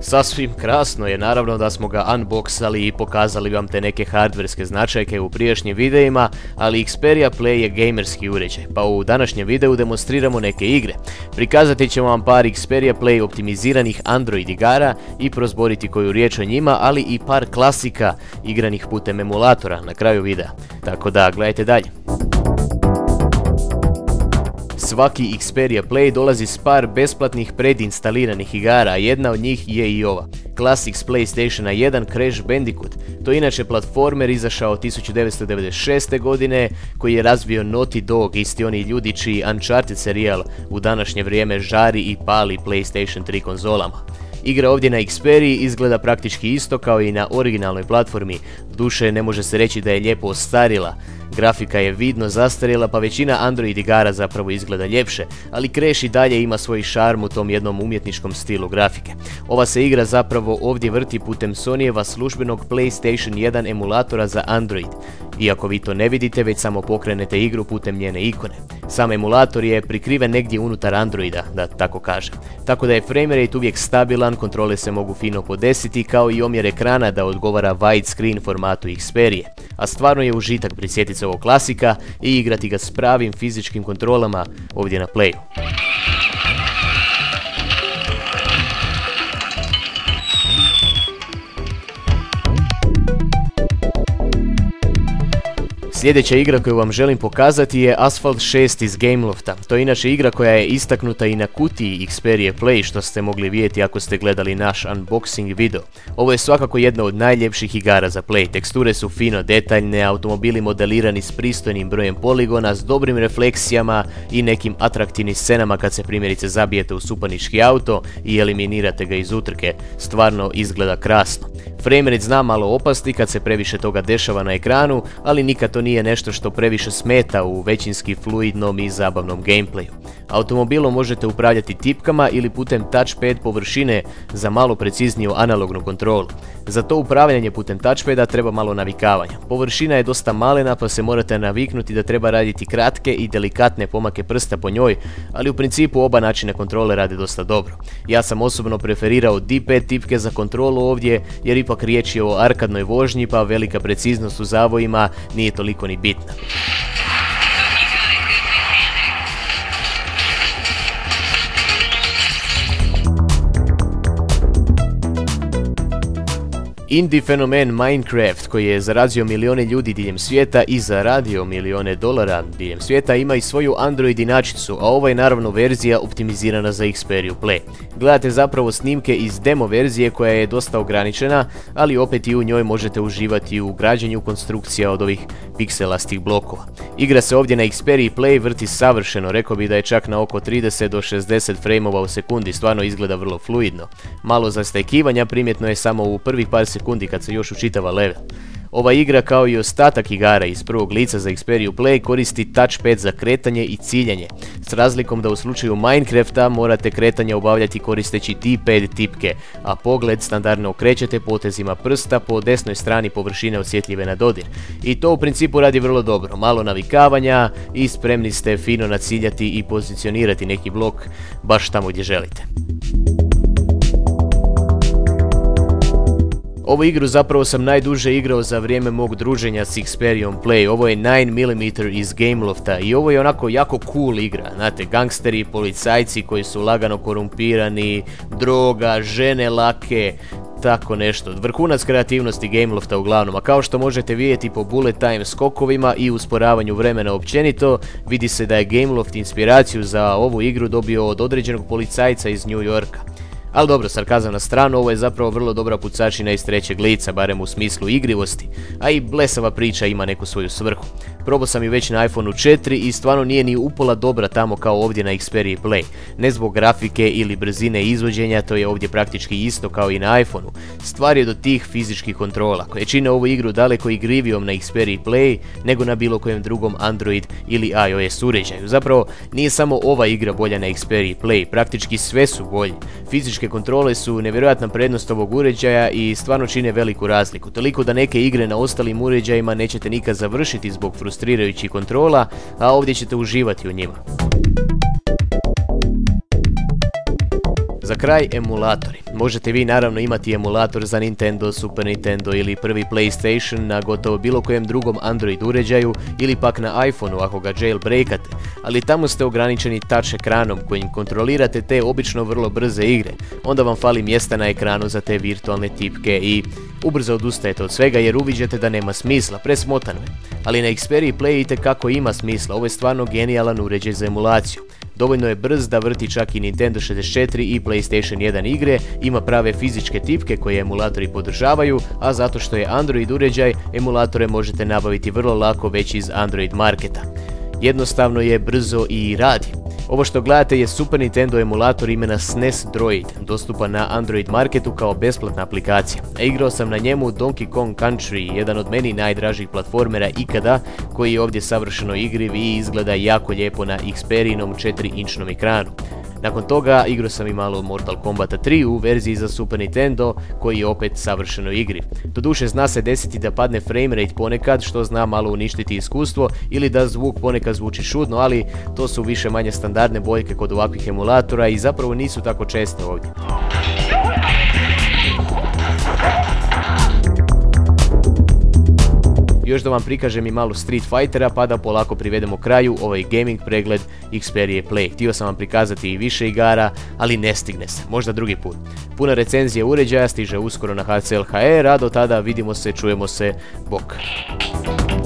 Sasvim krasno je naravno da smo ga unboxali i pokazali vam te neke hardverske značajke u prijašnjim videima, ali Xperia Play je gamerski uređaj, pa u današnjem videu demonstriramo neke igre. Prikazati ćemo vam par Xperia Play optimiziranih Android igara i prozboriti koju riječ o njima, ali i par klasika igranih putem emulatora na kraju videa. Tako da gledajte dalje. Svaki Xperia Play dolazi s par besplatnih predinstaliranih igara, a jedna od njih je i ova. Classic s PlayStationa 1 Crash Bandicoot. To je inače platformer izašao 1996. godine koji je razvio Naughty Dog, isti oni ljudi čiji Uncharted serijal u današnje vrijeme žari i pali PlayStation 3 konzolama. Igra ovdje na Xperiji izgleda praktički isto kao i na originalnoj platformi, duše ne može se reći da je lijepo ostarila. Grafika je vidno zastarjela pa većina Android igara zapravo izgleda ljepše, ali Crash i dalje ima svoj šarm u tom jednom umjetničkom stilu grafike. Ova se igra zapravo ovdje vrti putem Sonyjeva službenog PlayStation 1 emulatora za Android. Iako vi to ne vidite, već samo pokrenete igru putem njene ikone. Sam emulator je prikriven negdje unutar Androida, da tako kažem. Tako da je framerate uvijek stabilan, kontrole se mogu fino podesiti kao i omjer ekrana da odgovara widescreen formatu Xperije. A stvarno je užitak prisjetiti se ovog klasika i igrati ga s pravim fizičkim kontrolama ovdje na Playu. Sljedeća igra koju vam želim pokazati je Asphalt 6 iz Gamelofta. To je inače igra koja je istaknuta i na kutiji Xperia Play, što ste mogli vidjeti ako ste gledali naš unboxing video. Ovo je svakako jedna od najljepših igara za Play. Teksture su fino detaljne, automobili modelirani s pristojnim brojem poligona, s dobrim refleksijama i nekim atraktivnim scenama kad se primjerice zabijete u supanički auto i eliminirate ga iz utrke. Stvarno izgleda krasno. Framerate zna malo opasti kad se previše toga dešava na ekranu, ali nikad to nije nešto što previše smeta u većinski fluidnom i zabavnom gameplayu. Automobilom možete upravljati tipkama ili putem touchpad površine za malo precizniju analognu kontrolu. Za to upravljanje putem touchpada treba malo navikavanja. Površina je dosta malena pa se morate naviknuti da treba raditi kratke i delikatne pomake prsta po njoj, ali u principu oba načina kontrole rade dosta dobro. Ja sam osobno preferirao D-pad tipke za kontrolu ovdje jer ipak riječ je o arkadnoj vožnji pa velika preciznost u zavojima nije toliko ni bitna. Indie fenomen Minecraft, koji je zarazio milijune ljudi diljem svijeta i zaradio milijune dolara diljem svijeta, ima i svoju Android inačicu, a ova je naravno verzija optimizirana za Xperia Play. Gledate zapravo snimke iz demo verzije koja je dosta ograničena, ali opet i u njoj možete uživati u građenju konstrukcija od ovih pikselastih blokova. Igra se ovdje na Xperia Play vrti savršeno, rekao bi da je čak na oko 30 do 60 frameova u sekundi, stvarno izgleda vrlo fluidno. Malo zastajkivanja primjetno je samo u prvih par sekundi kad se još učitava level. Ova igra kao i ostatak igara iz prvog lica za Xperia Play koristi touchpad za kretanje i ciljanje, s razlikom da u slučaju Minecrafta morate kretanje obavljati koristeći D-pad tipke, a pogled standardno okrećete potezima prsta po desnoj strani površine osjetljive na dodir. I to u principu radi vrlo dobro, malo navikavanja i spremni ste fino naciljati i pozicionirati neki blok baš tamo gdje želite. Ovu igru zapravo sam najduže igrao za vrijeme mog druženja s Xperia Play. Ovo je 9mm iz Gamelofta i ovo je onako jako cool igra. Znate, gangsteri, policajci koji su lagano korumpirani, droga, žene lake, tako nešto. Vrhunac kreativnosti Gamelofta uglavnom, a kao što možete vidjeti po bullet time skokovima i usporavanju vremena općenito, vidi se da je Gameloft inspiraciju za ovu igru dobio od određenog policajca iz New Yorka. Ali dobro, sarkazam na stranu, ovo je zapravo vrlo dobra pucačina iz trećeg lica, barem u smislu igrivosti, a i blesava priča ima neku svoju svrhu. Probao sam ju već na iPhone 4 i stvarno nije ni upola dobra tamo kao ovdje na Xperia Play. Ne zbog grafike ili brzine izvođenja, to je ovdje praktički isto kao i na iPhoneu. Stvar je do tih fizičkih kontrola, koje čine ovu igru daleko igrivijom na Xperia Play nego na bilo kojem drugom Android ili iOS uređaju. Zapravo, nije samo ova igra bolja na Xperia Play, praktički sve su bolje. Fizičke kontrole su nevjerojatna prednost ovog uređaja i stvarno čine veliku razliku. Toliko da neke igre na ostalim uređajima nećete nikad završiti zbog frustrirajućih kontrola, a ovdje ćete uživati u njima. Za kraj, emulatori. Možete vi naravno imati emulator za Nintendo, Super Nintendo ili prvi PlayStation na gotovo bilo kojem drugom Android uređaju ili pak na iPhoneu ako ga jailbreakate, ali tamo ste ograničeni touch ekranom kojim kontrolirate te obično vrlo brze igre, onda vam fali mjesta na ekranu za te virtualne tipke i ubrzo odustajete od svega jer uviđate da nema smisla, presmotano je. Ali na Xperia Play itekako ima smisla, ovo je stvarno genijalan uređaj za emulaciju. Dovoljno je brz da vrti čak i Nintendo 64 i PlayStation 1 igre, ima prave fizičke tipke koje emulatori podržavaju, a zato što je Android uređaj, emulatore možete nabaviti vrlo lako već iz Android marketa. Jednostavno je, brzo i radi. Ovo što gledate je Super Nintendo emulator imena SNES Droid, dostupan na Android marketu kao besplatna aplikacija. Igrao sam na njemu Donkey Kong Country, jedan od meni najdražih platformera ikada, koji je ovdje savršeno igriv i izgleda jako lijepo na Xperijinom 4-inčnom ekranu. Nakon toga igrao sam i malo Mortal Kombat 3 u verziji za Super Nintendo, koji je opet savršeno igriv. Doduše zna se desiti da padne framerate ponekad, što zna malo uništiti iskustvo, ili da zvuk ponekad zvuči šudno, ali to su više manje standardne boljke kod ovakvih emulatora i zapravo nisu tako česte ovdje. Još da vam prikažem i malo Street Fightera pa da polako privedemo kraju ovaj gaming pregled Xperia Play. Htio sam vam prikazati i više igara, ali ne stigne se, možda drugi put. Puna recenzija uređaja stiže uskoro na HCL HR, a do tada vidimo se, čujemo se, bok.